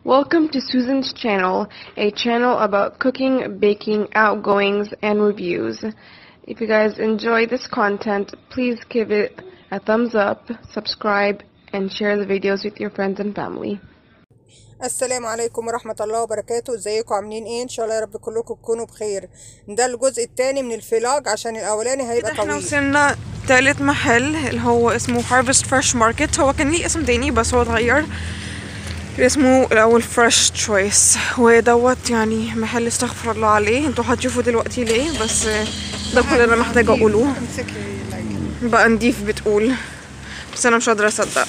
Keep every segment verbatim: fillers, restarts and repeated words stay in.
Welcome to Susan's channel, a channel about cooking, baking, outgoings, and reviews. If you guys enjoy this content, please give it a thumbs up, subscribe, and share the videos with your friends and family. السلام عليكم ورحمة الله وبركاته. ازيكم عاملين ايه؟ ان شاء الله يا رب كلكم تكونوا بخير. ده الجزء الثاني من الفلاج عشان الاولاني هيبقى طويل. احنا وصلنا تالت محل اللي هو اسمه Harvest Fresh Market. هو كان ليه اسم تاني بس هو اتغير، اسمه الاول Fresh Choice، ودوت يعني محل استغفر الله عليه. انتوا هتشوفوا دلوقتي ليه، بس ده كل اللي انا محتاجه اقوله. بقى نضيف بتقول، بس انا مش قادره اصدق.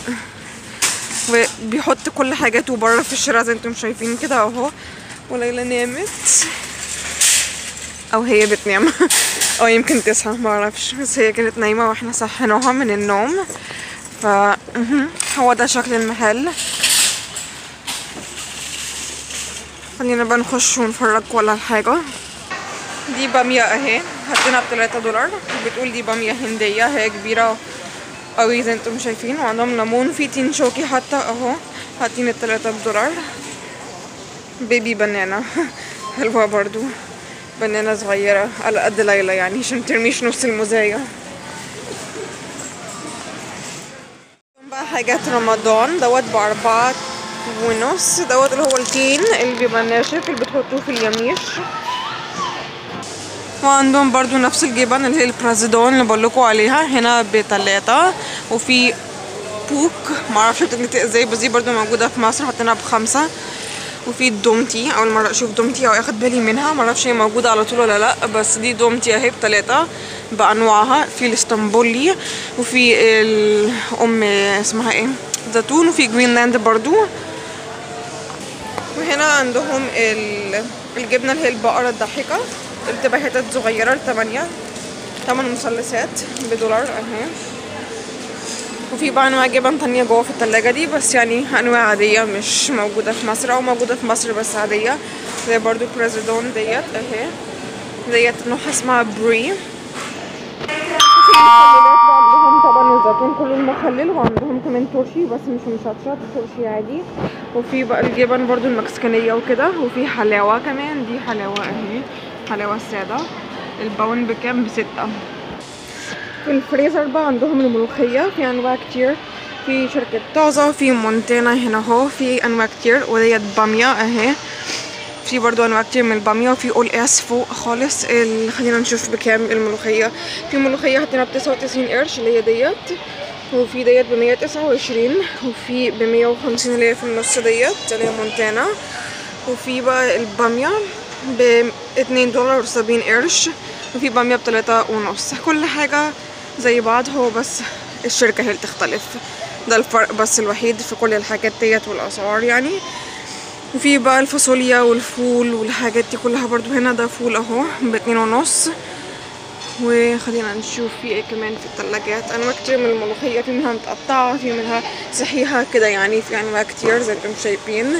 وبيحط كل حاجاته بره في الشارع زي انتم شايفين كده اهو. وليلى نامت او هي بتنام او يمكن تصحى ما اعرفش، بس هي كانت نايمه واحنا صحيناها من النوم. ف هو ده شكل المحل. خلينا بقى نخش ونفرج ولا حاجه. دي باميه اهي، حاطينها بتلاتة دولار. بتقول دي باميه هنديه، هي كبيره قوي زي انتم شايفين، وعندهم ليمون في تين شوكي حتى اهو، حاطين التلاتة بدولار. بيبي بنانا حلوه برضو، بنانة صغيرة على قد ليلى يعني عشان مترميش نص المزايا. بقى حاجات رمضان دوت بأربعة ونص، دوت اللي هو التين اللي بيبقى ناشف اللي بتحطوه في اليميش. وعندهم برضو نفس الجبن اللي هي البرازيدون اللي بقولكوا عليها، هنا بتلاتة. وفي بوك معرفش بتتنطق ازاي، بس دي برضو موجودة في مصر، حطيناها بخمسة. وفي دومتي، اول مره اشوف دومتي او اخد بالي منها، معرفش هي موجوده على طول ولا لا، بس دي دومتي اهي بتلاتة بانواعها. في الاسطنبولي، وفي الام اسمها ايه زيتون، وفي جرينلاند برضو. وهنا عندهم الجبنه اللي هي البقره الضاحكه اللي بتبقى حتت صغيره لتمانية، تمن مثلثات بدولار اهي. وفي بقى انواع جبن تانية جوه في التلاجة دي، بس يعني انواع عادية مش موجودة في مصر، او موجودة في مصر بس عادية، زي برضو بريزيدون ديت اهي، ديت نوعها اسمها بري. وفي مخللات بقى عندهم طبعا الزيتون كله المخلل، وعندهم كمان ترشي بس مش مشطشط، ترشي عادي. وفي بقى الجبن برضو المكسيكانية وكده. وفي حلاوة كمان، دي حلاوة اهي، حلاوة السادة. الباون بكام؟ بستة. في الفريزر بقى عندهم الملوخية في انواع كتير، في شركة طازة، في مونتانا هنا اهو، في انواع كتير. وديت بامية اهي، في برضو انواع كتير من البامية. وفي اول اس فوق خالص. خلينا نشوف بكام الملوخية. في ملوخية حاطينها بتسعة وتسعين قرش اللي هي ديت، وفي ديت بمية تسعة وعشرين، وفي بمية وخمسين اللي هي في النص ديت اللي هي مونتانا. وفي بقى البامية باتنين دولار وسبعين قرش، وفي بامية بتلاتة ونص. كل حاجة زي بعض، هو بس الشركة هي اللي تختلف، ده الفرق بس الوحيد في كل الحاجات ديت والاسعار يعني. وفي بقى الفاصوليا والفول والحاجات دي كلها برضو هنا. ده فول اهو باتنين ونص. وخلينا نشوف في ايه كمان في التلاجات. انواع كتير من الملوخية، في منها متقطعة، في منها صحيحة كده يعني، في انواع كتير زي انتم شايفين.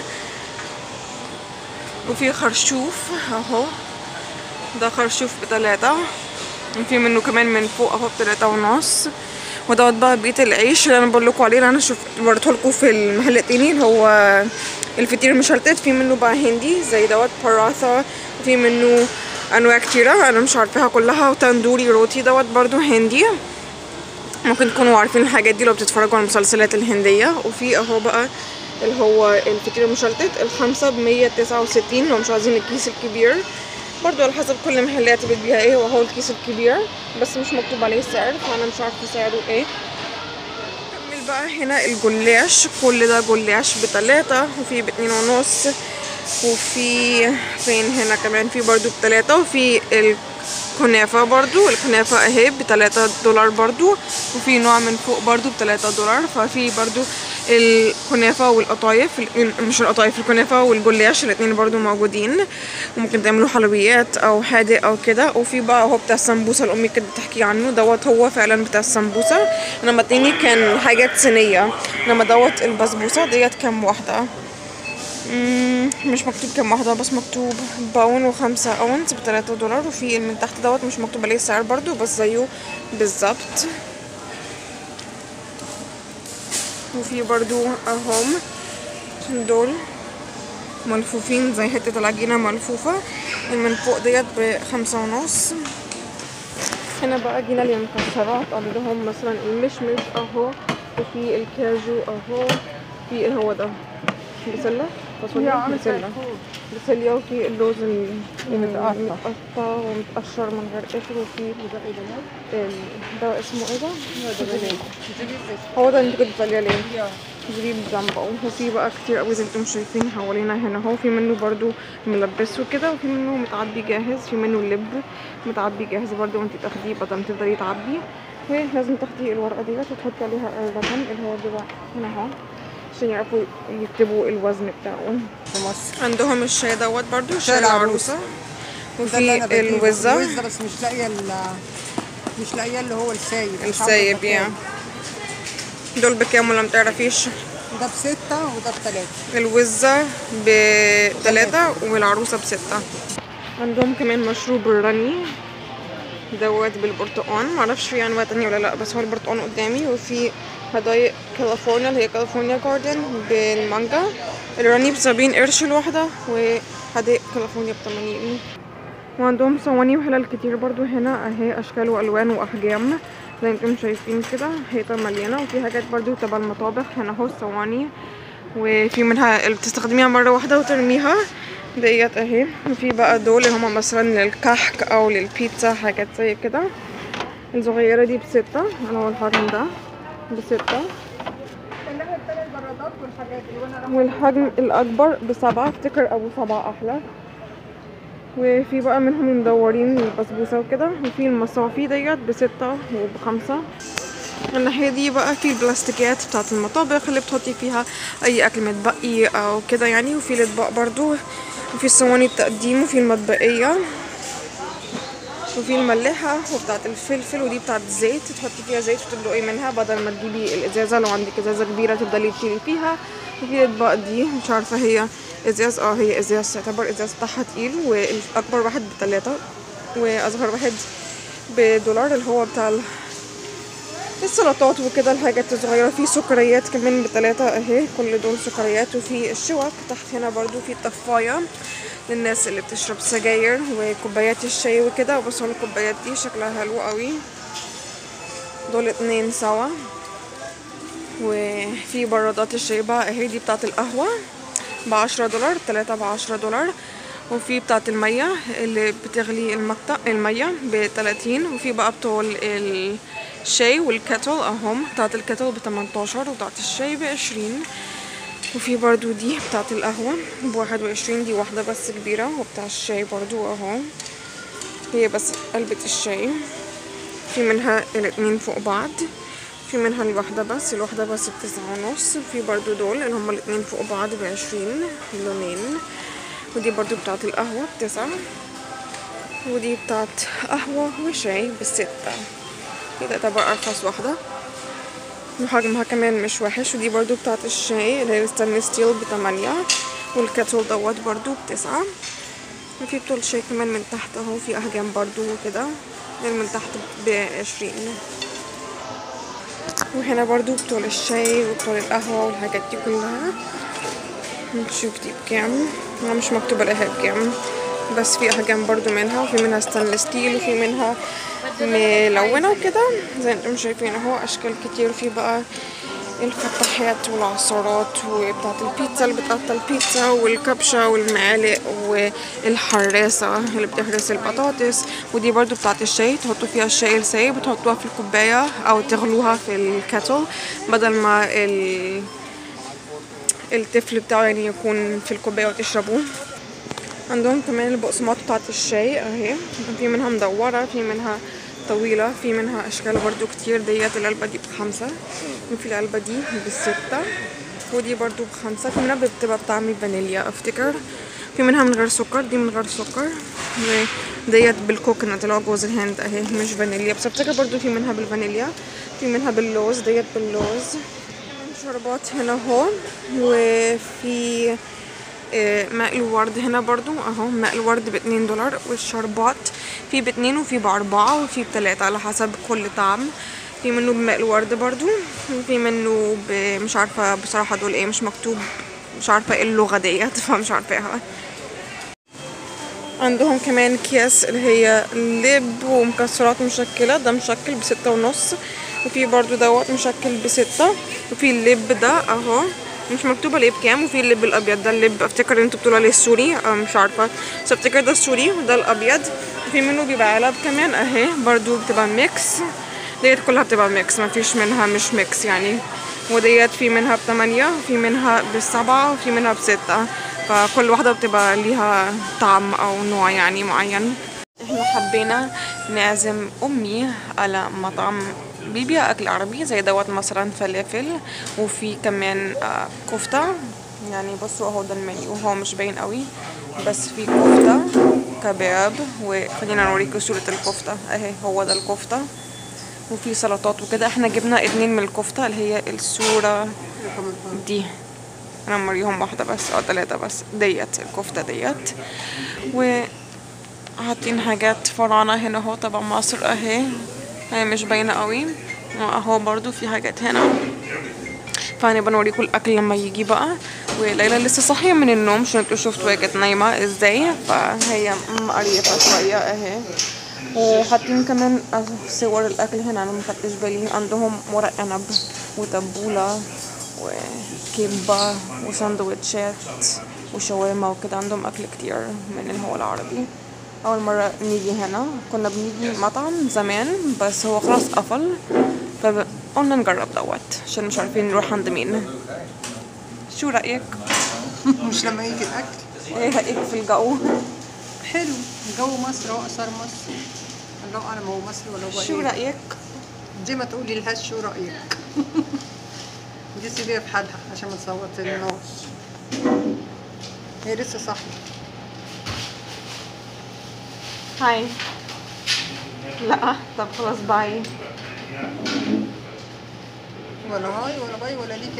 وفي خرشوف اهو، ده خرشوف بتلاتة. وفي منه كمان من فوق اهو بتلاتة ونص. ودوت بقى بقية العيش اللي انا بقولكوا عليه، اللي انا شوف وريتهولكوا في المحل التاني اللي هو الفطير المشلتت. في منه بقى هندي زي دوت باراثا، وفي منه انواع كتيرة انا مش عارفاها كلها. وتندوري روتي دوت برضو هندي، ممكن تكونوا عارفين الحاجات دي لو بتتفرجوا على المسلسلات الهندية. وفي اهو بقى اللي هو الفطير المشلتت الخمسة بمية تسعة وستين لو مش عايزين الكيس الكبير، برضو على حسب كل محلات بتبيع ايه. وهو الكيس الكبير بس مش مكتوب عليه السعر، فانا مش عارفه سعره ايه. نكمل بقى هنا الجلاش، كل ده جلاش بتلاتة، وفي باتنين ونص. وفي فين هنا كمان في برضو بتلاتة. وفي الكنافة برضو، الكنافة اهي بتلاتة دولار برضو. وفي نوع من فوق برضو بتلاتة دولار. ففي برضو الكنافة والقطايف، مش القطايف، الكنافة والجلاش الاتنين برضو موجودين، وممكن تعملوا حلويات او حادق او كده. وفي بقى هو بتاع السمبوسة اللي امي كانت بتحكي عنه، دوت هو فعلا بتاع السمبوسة. انما التاني كان حاجات صينية، انما دوت البسبوسة ديت كام واحدة؟ مم، مش مكتوب كام واحدة، بس مكتوب باون وخمسة اونس بتلاتة دولار. وفي من تحت دوت مش مكتوب عليه السعر برضو، بس زيه بالظبط. وفي برضو اهم دول ملفوفين زي حتة العجينة ملفوفة. من فوق ديت بخمسة ونص. هنا بقى جينا للمكسرات، عندهم مثلا المشمش اهو، وفي الكاجو اهو، في ايه هو ده بسلة فاصوليا بسلة بسلة، وفي اللوز المتقطع ومتقشر من غير قشر، وفي ده اسمه ايه ده؟ هو ده اللي انت كنت بتقولي عليه زبيب جنبه. وفي بقى كتير قوي زي انتم شايفين حوالينا هنا اهو. في منه برضو ملبس وكده، وفي منه متعبي جاهز، في منه اللب متعبي جاهز برضو وانت تاخديه بدل ما تفضلي تعبي. ولازم تاخدي الورقه ديت وتحطي عليها الرقم اللي هو بيبقى هنا اهو عشان يعرفوا يكتبوا الوزن بتاعه. في مصر عندهم الشاي دوت برضو، شاي شاي العروسه، وفي الوزه الوزه بس مش لاقيه مش لاقيه اللي هو السايب السايب يعني. دول بكام ولا متعرفيش؟ ده بستة وده بتلاتة. الوزة بتلاتة والعروسة بستة. عندهم كمان مشروب الرني دوت بالبرتقال، معرفش في انواع تانية ولا لا، بس هو البرتقال قدامي. وفي هدايا كاليفورنيا اللي هي كاليفورنيا جاردن بالمانجا. الرني بسبعين قرش الواحدة، وهدايا كاليفورنيا بتمانين. وعندهم صواني وحلال كتير برضو هنا اهي، اشكال والوان واحجام زي انتم شايفين كده، حيطه مليانه. وفي حاجات برضو تبع المطابخ هنا اهو الصواني، وفي منها اللي بتستخدميها مره واحده وترميها ديت اهي. وفي بقى دول اللي هما مثلا للكحك او للبيتزا حاجات زي كده. الصغيره دي بستة، اللي هو الحجم ده بستة، والحجم الاكبر بسبعة. افتكر ابو سبعة احلى. وفي بقى منهم المدورين البسبوسه وكده. وفي المصافي ديت بستة وبخمسة. الناحيه دي بقى في البلاستيكات بتاعت المطابخ اللي بتحطي فيها اي اكل متبقي او كده يعني. وفي الاطباق برضو، وفي الصواني التقديم، وفي المطبقيه، وفي الملاحه وبتاعت الفلفل، ودي بتاعت الزيت تحطي فيها زيت وتدلقي منها بدل ما تجيبي الازازه لو عندك ازازه كبيره تفضلي تشيلي فيها. وفي الاطباق دي مش عارفه هي ازاز، اه هي ازاز، تعتبر ازاز بتاعها تقيل. والاكبر واحد بتلاتة واصغر واحد بدولار، اللي هو بتاع السلطات وكده الحاجات الصغيره. في سكريات كمان بتلاتة اهي، كل دول سكريات. وفي الشوك تحت هنا برضو في طفايه للناس اللي بتشرب سجاير، وكوبايات الشاي وكده. وبصوا الكوبايات دي شكلها حلو قوي، دول اتنين سوا. وفي برادات الشاي بقى اهي، دي بتاعت القهوه بعشرة دولار، تلاتة بعشرة دولار. وفي بتاعت المية اللي بتغلي المقطع المية بتلاتين. وفي بقى بتوع الشاي والكاتل اهم، بتاعت الكاتل بتمنتاشر وبتاعت الشاي بعشرين. وفي برضو دي بتاعت القهوة بواحد وعشرين، دي واحدة بس كبيرة. وبتاع الشاي برضو اهو، هي بس علبة الشاي. في منها الاتنين فوق بعض، في منها الواحدة بس، الواحدة بس بتسعة ونص. وفي برضو دول اللي هما الاتنين فوق بعض بعشرين لونين. ودي برضو بتاعت القهوة بتسعة، ودي بتاعت قهوة وشاي بستة. كده تعتبر أرخص واحدة وحجمها كمان مش وحش. ودي برضو بتاعت الشاي اللي هي الستانلس ستيل بتمانية، والكاتل دوت برضو بتسعة. وفي بتوع الشاي كمان من تحت اهو، في أحجام برضو وكده من تحت بعشرين. وهنا برضو بتوع الشاي وبتوع القهوة والحاجات دي كلها. نشوف دي بكام، انا مش مكتوبة لها بكام، بس في احجام برضو منها. وفي منها ستانلس ستيل، وفي منها ملونة وكده زي انتم شايفين اهو، اشكال كتير. في بقى الفتحات والعصارات، وبتاعت البيتزا اللي بتقطع البيتزا، والكبشة والمعالق، والحراسة اللي بتحرس البطاطس. ودي برضو بتاعت الشاي، تحطوا فيها الشاي السايب وتحطوها في الكوباية او تغلوها في الكاتل بدل ما ال... التفل بتاعه يعني يكون في الكوباية وتشربوه. عندهم كمان البقسماط بتاعت الشاي اهي، في منها مدورة، في منها طويلة، في منها اشكال برضو كتير. ديت العلبة دي بخمسة، وفي العلبة دي بالستة، ودي برضو بخمسة. في منها بتبقى بطعم فانيليا افتكر، في منها من غير سكر، دي من غير سكر. وديت بالكوكونات اللي هو جوز الهند اهي، مش فانيليا بس افتكر برضو في منها بالفانيليا. في منها باللوز، ديت باللوز. شربات هنا اهو. وفي ماء الورد هنا برضو اهو، ماء الورد باتنين دولار. والشربات في باتنين وفي باربعة وفي بتلاتة على حسب كل طعم. في منه بماء الورد برضو، وفي منه مش عارفة بصراحة دول ايه، مش مكتوب مش عارفه ايه اللغه ديت فمش عارفاها. عندهم كمان اكياس اللي هي لب ومكسرات مشكله، ده مشكل بستة ونص، وفي برضو دوت مشكل بستة، وفي اللب ده اهو مش مكتوبه ليه بكام، وفي اللب الابيض ده اللب افتكر ان انتوا بتقولوا عليه السوري أو مش عارفه، بس افتكر ده السوري وده الابيض. في منه بيبقى علب كمان اهي برضو بتبقى ميكس، ديت كلها بتبقى ميكس مفيش منها مش ميكس يعني، وديت في منها بتمانية وفي منها بسبعة وفي منها بستة، فكل واحدة بتبقى ليها طعم او نوع يعني معين. احنا حبينا نعزم امي على مطعم بيبيع اكل عربي زي دوت مثلا فلافل، وفي كمان آه كفتة يعني، بصوا اهو ده المنيو، هو مش باين قوي بس في كفتة كباب، وخلينا نوريكم صورة الكفتة اهي، هو ده الكفتة، وفي سلطات وكده. احنا جبنا اتنين من الكفتة اللي هي الصورة دي، انا مريهم واحدة بس او تلاتة بس، ديت الكفتة ديت، و حاطين حاجات فراعنة هنا اهو تبع مصر اهي، هي مش باينة قوي اهو، برضو في حاجات هنا، فهنبقى نوريكم الاكل لما يجي بقى. وليلى لسه صاحية من النوم عشان انتوا شفتوا هي كانت نايمة ازاي، فهي مقريفة شوية اهي. وحاطين كمان صور الاكل هنا، انا مخدتش بالي، عندهم ورق عنب وتبولة وكبة وسندوتشات وشاورما وكده، عندهم اكل كتير من اللي هو العربي. اول مرة نيجي هنا، كنا بنيجي مطعم زمان بس هو خلاص قفل، فقلنا نجرب دوت عشان مش عارفين نروح عند مين. شو رأيك؟ مش لما يجي الاكل ايه رأيك في الجو؟ حلو، جو مصر اهو، اثار مصر، الله اعلم هو مصري ولا هو ايه. شو رأيك؟ دي ما تقولي لهاش شو رأيك. دي سيبيها في حالها عشان ما تصوتلناش، هي لسه صاحية. هاي لا طب خلاص باي. ولا هاي ولا باي ولا ليكي.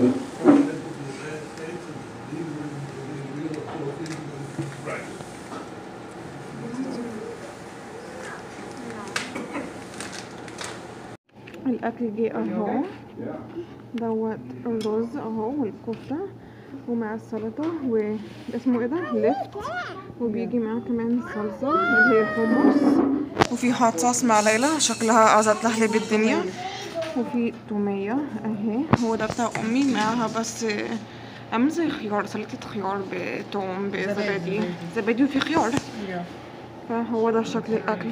الاكل جه اهو، دوت الرز اهو والكفته ومع السلطه واسمه ايه ده لفت، وبيجي معاه كمان صلصه اللي هي الحمص، وفي هوت صوص مع ليلى شكلها عايزه تلهلب الدنيا، وفي توميه اهي، هو ده بتاع امي معاها بس عامل زي خيار، سلطه خيار بتوم بزبادي زبادي وفي خيار، فهو ده شكل الاكل.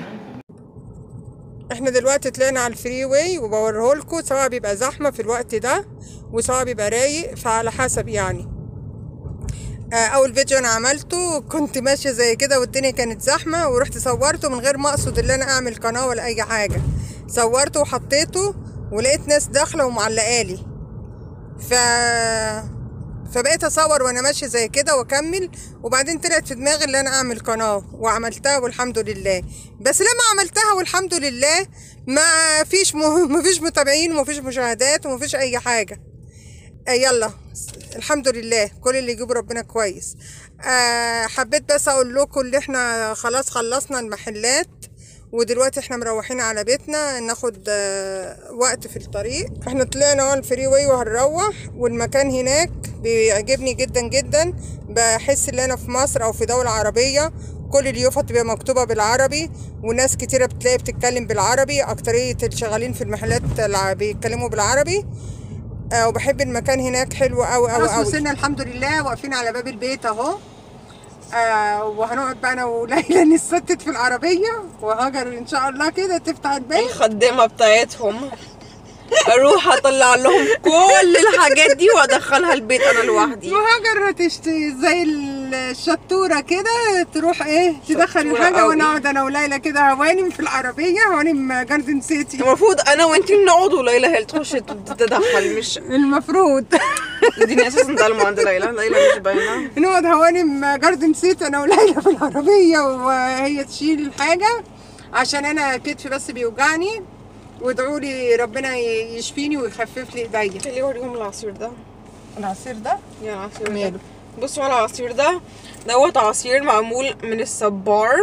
احنا دلوقتي طلعنا على الفري واي وبوريهولكوا، سواء بيبقى زحمه في الوقت ده وسواء بيبقى رايق، فعلى حسب يعني. اول فيديو انا عملته كنت ماشيه زي كده والدنيا كانت زحمه، ورحت صورته من غير ما اقصد ان انا اعمل قناه ولا اي حاجه، صورته وحطيته ولقيت ناس داخله ومعلقالي، ف فبقيت اصور وانا ماشيه زي كده واكمل، وبعدين طلعت في دماغي ان انا اعمل قناه وعملتها والحمد لله. بس لما عملتها والحمد لله ما فيش م... ما فيش متابعين وما فيش مشاهدات وما فيش اي حاجه. آه يلا الحمد لله، كل اللي يجيب ربنا كويس. آه حبيت بس اقول لكم اللي احنا خلاص خلصنا المحلات، ودلوقتي احنا مروحين على بيتنا، ناخد آه وقت في الطريق. احنا طلعنا اهو الفري واي وهنروح، والمكان هناك بيعجبني جدا جدا، بحس ان انا في مصر او في دولة عربية، كل اليوفط بتبقى مكتوبة بالعربي، وناس كتيرة بتلاقي بتتكلم بالعربي، اكترية الشغالين في المحلات بيتكلموا بالعربي. آه وبحب المكان هناك، حلو قوي قوي قوي. وصلنا الحمد لله، واقفين على باب البيت اهو. آه وهنقعد بقى انا وليلى نستت في العربيه، وهاجر ان شاء الله كده تفتح البيت الخدامه بتاعتهم اروح اطلع لهم كل الحاجات دي وادخلها البيت انا لوحدي، وهاجر هتشتي زي الشطوره كده، تروح ايه تدخل الحاجه، وانا اقعد انا وليلى كده هوانم في العربيه، هوانم جاردن سيتي. المفروض انا وانتي نقعد وليلى هي اللي تخش تتدخل، مش المفروض اديني اساسا ضلمه عند ليلى، ليلى مش باينه، نقعد هوانم جاردن سيتي انا وليلى في العربيه، وهي تشيل الحاجه عشان انا كتفي بس بيوجعني، وادعوا لي ربنا يشفيني ويخفف لي ايديا. خليه اوريهم العصير ده. العصير ده؟ يا العصير ده بصوا على العصير ده، دوت عصير معمول من الصبار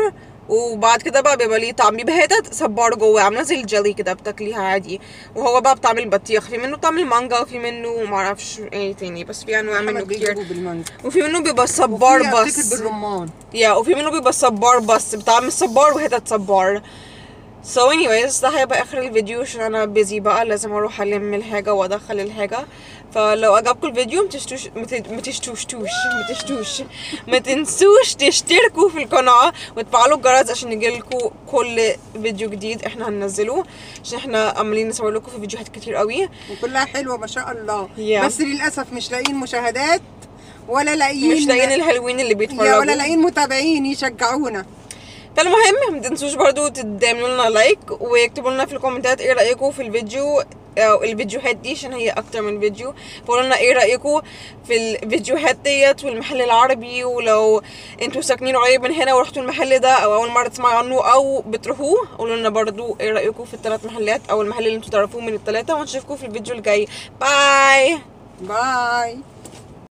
وبعد كده بقى بيبقى ليه طعم، بيبقى حتت صبار جوه عامله زي الجيلي كده بتاكليها عادي. وهو بقى بطعم البطيخ، في منه طعم المانجا وفي منه معرفش ايه تاني، بس في انواع منه كتير. وفي منه بيبقى صبار بس بالرمان. يا yeah, وفي منه بيبقى صبار بس بطعم الصبار وحتت صبار. so anyways ده هيبقى اخر الفيديو عشان انا بيزي بقى، لازم اروح الم الحاجه وادخل الحاجه. فلو عجبكم الفيديو متشتوش متشتوش توش متشتوش ما تنسوش تشتركوا في القناه وتفعلوا الجرس عشان يجيلكوا كل فيديو جديد احنا هننزله، عشان احنا عمالين نصور لكم في فيديوهات كتير قوي وكلها حلوه ما شاء الله. yeah. بس للاسف مش لاقيين مشاهدات ولا لاقيين مش لاقيين الحلوين اللي بيتفرجوا ولا لاقيين متابعين يشجعونا. فالمهم متنسوش برضو تعملوا لنا لايك ويكتبوا لنا في الكومنتات ايه رايكم في الفيديو او الفيديوهات دي، عشان هي اكتر من فيديو. فقولوا لنا ايه رايكم في الفيديوهات ديت والمحل العربي، ولو انتوا ساكنين قريب من هنا ورحتوا المحل ده او اول مره تسمعوا عنه او بتروحوه، قولوا لنا برضو ايه رايكم في الثلاث محلات او المحل اللي انتوا تعرفوه من الثلاثه. ونشوفكم في الفيديو الجاي. باي باي.